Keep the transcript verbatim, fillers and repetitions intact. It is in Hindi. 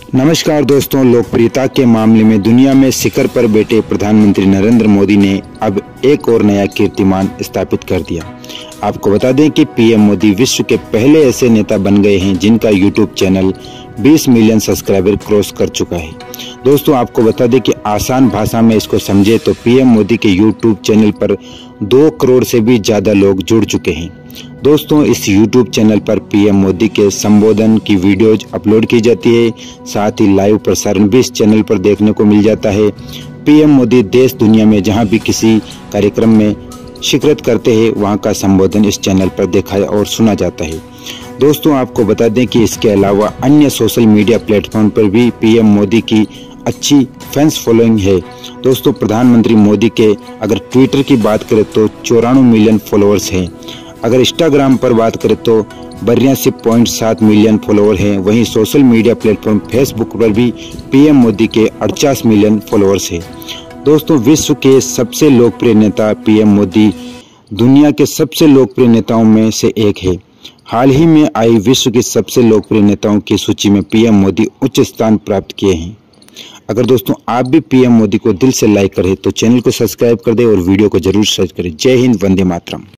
नमस्कार दोस्तों, लोकप्रियता के मामले में दुनिया में शिखर पर बैठे प्रधानमंत्री नरेंद्र मोदी ने अब एक और नया कीर्तिमान स्थापित कर दिया। आपको बता दें कि पीएम मोदी विश्व के पहले ऐसे नेता बन गए हैं जिनका यूट्यूब चैनल बीस मिलियन सब्सक्राइबर क्रॉस कर चुका है। दोस्तों, आपको बता दें कि आसान भाषा में इसको समझे तो पीएम मोदी के यूट्यूब चैनल पर दो करोड़ से भी ज्यादा लोग जुड़ चुके हैं। दोस्तों, इस यूट्यूब चैनल पर पीएम मोदी के संबोधन की वीडियोज अपलोड की जाती है। साथ ही लाइव प्रसारण भी इस चैनल पर देखने को मिल जाता है। पीएम मोदी देश दुनिया में जहां भी किसी कार्यक्रम में शिरकत करते हैं वहां का संबोधन इस चैनल पर देखा और सुना जाता है। दोस्तों, आपको बता दें कि इसके अलावा अन्य सोशल मीडिया प्लेटफॉर्म पर भी पीएम मोदी की अच्छी फैंस फॉलोइंग है। दोस्तों, प्रधानमंत्री मोदी के अगर ट्विटर की बात करें तो चौरानवे मिलियन फॉलोअर्स हैं। अगर इंस्टाग्राम पर बात करें तो बयासी पॉइंट सात मिलियन फॉलोअर हैं। वहीं सोशल मीडिया प्लेटफॉर्म फेसबुक पर भी पीएम मोदी के अड़चास मिलियन फॉलोअर्स हैं। दोस्तों, विश्व के सबसे लोकप्रिय नेता पीएम मोदी दुनिया के सबसे लोकप्रिय नेताओं में से एक है। हाल ही में आई विश्व के सबसे लोकप्रिय नेताओं की सूची में पीएम मोदी उच्च स्थान प्राप्त किए हैं। अगर दोस्तों आप भी पीएम मोदी को दिल से लाइक करें तो चैनल को सब्सक्राइब कर दें और वीडियो को जरूर शेयर करें। जय हिंद, वंदे मातरम।